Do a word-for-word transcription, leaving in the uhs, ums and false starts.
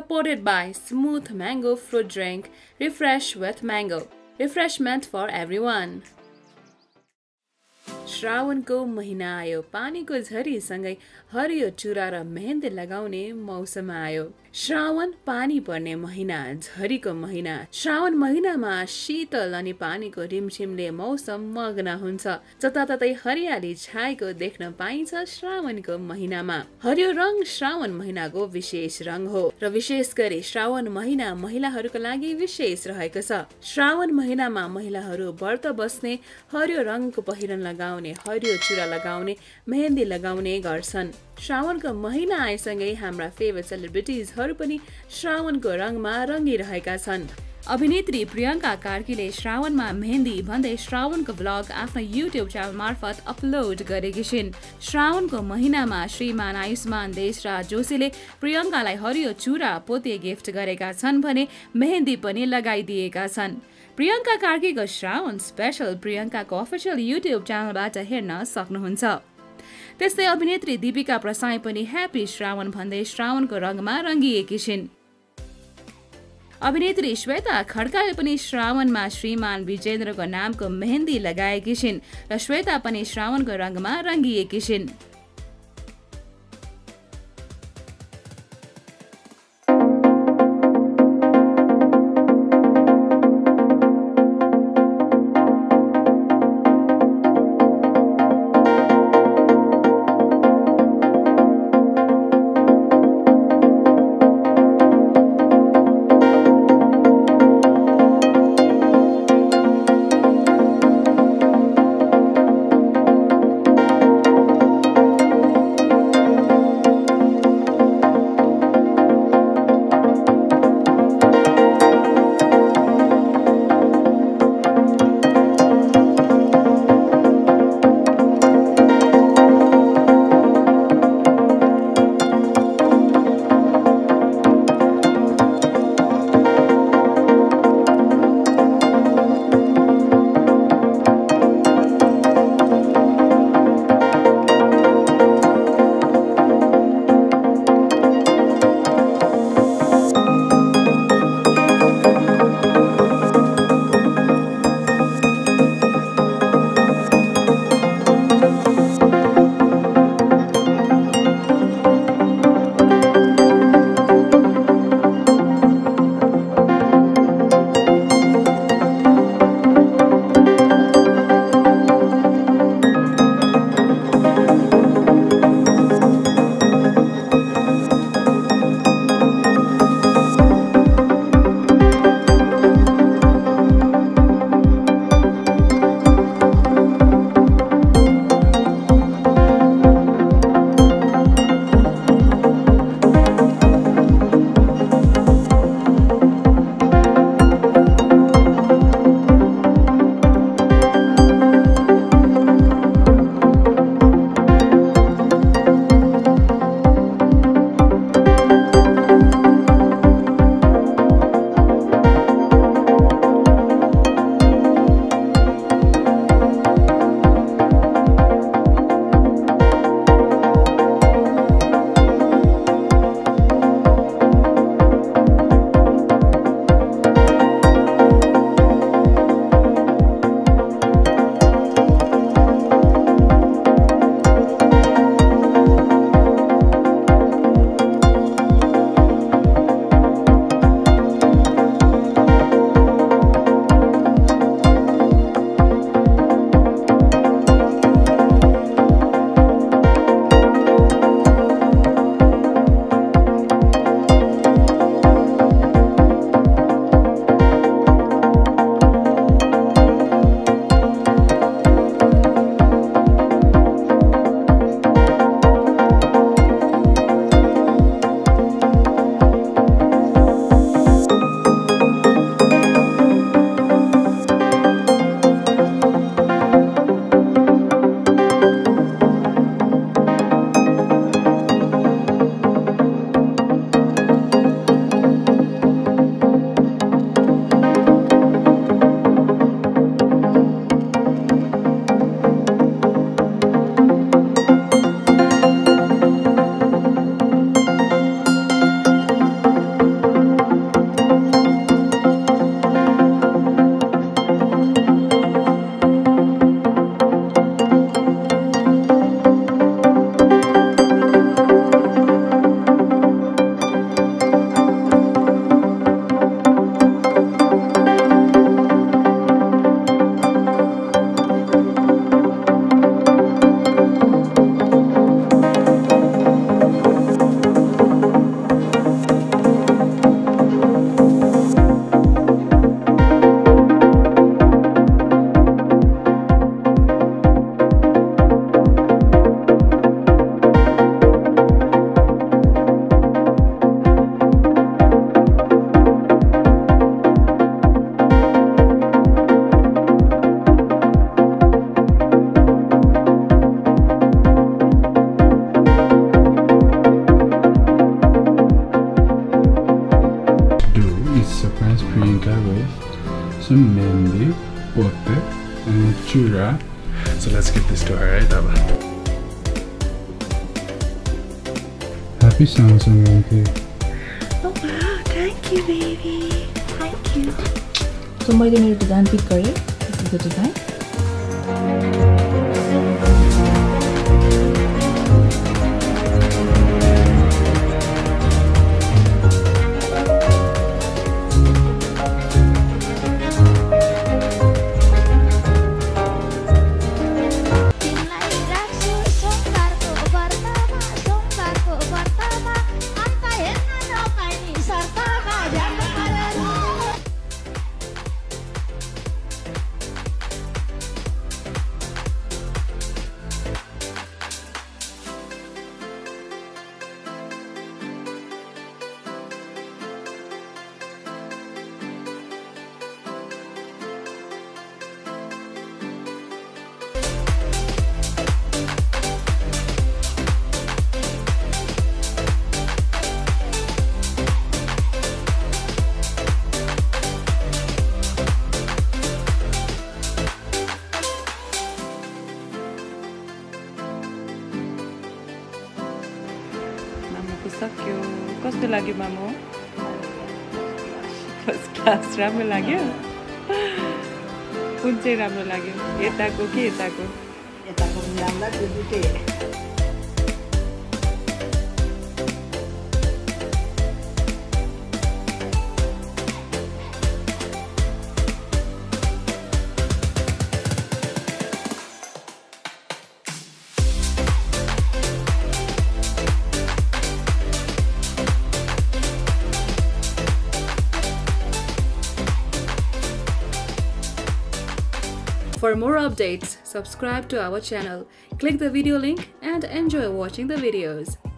supported by smooth mango fruit drink, refresh with mango. Refreshment for everyone. श्रावणको महिना आयो, पानीको झरीसँगै हरियो चुरा र मेहन्दी लगाउने मौसम आयो। श्रावण पानी पर्ने महिना, झरीको महिना। श्रावण महिनामा शीतल अनि पानीको रिमझिमले मौसम मग्न हुन्छ। जताततै हरियाली छाएको देख्न पाइन्छ श्रावणको महिनामा। हरियो रङ श्रावण महिनाको विशेष रङ हो र विशेष गरी श्रावण महिना महिलाहरूका लागि विशेष रहेको छ। श्रावण महिनामा महिलाहरू व्रत बस्ने, हरियो रङको पहिरन लगाउने, हरियो चुरा लगाउने, मेहन्दी लगाउने गर्छन्। श्रावणको महिना आएसँगै हाम्रा फेभरेट सेलिब्रिटिजहरू पनि श्रावणको रङमा रङ्गिरहेका छन्। अभिनेत्री प्रियङ्का कार्कीले श्रावणमा मेहन्दी भन्दै श्रावणको ब्लग आफ्नो युट्युब च्यानल मार्फत अपलोड गरेकी छिन्। श्रावणको महिनामा श्रीमान आयुष्मान देशराज जोशीले प्रियङ्कालाई हरियो चुरा पोते गिफ्ट गरेका छन् भने मेहन्दी पनि लगाइदिएका छन्। प्रियङ्का कार्कीको श्रावण स्पेशल प्रियङ्काको अफिसियल युट्युब च्यानलबाट हेर्न सक्नुहुन्छ। त्यस्तै अभिनेत्री दीपिका प्रसाई पनि ह्यापी श्रावण भन्दै श्रावणको रङमा रङ्गिएकी छिन्। अभिनेत्री श्वेता खड्काले पनि श्रावणमा श्रीमान विजेन्द्रको नामको मेहन्दी लगाएकी छिन् र श्वेता पनि श्रावणको रङमा रङ्गिएकी छिन्। chura. So let's give this to her, right, Daba? Happy Samsung monkey. Oh wow, thank you baby. Thank you. So मैले मेरो डिजाइन पिक गरेँ. This is the design. सक्यो. कस्तो लाग्यो मामु? First class. राम्रो लाग्यो? कुन चाहिँ राम्रो लाग्यो? यताको कि यताको? यताको पनि राम्रो, त्यो दुटै. For more updates, subscribe to our channel, click the video link and enjoy watching the videos.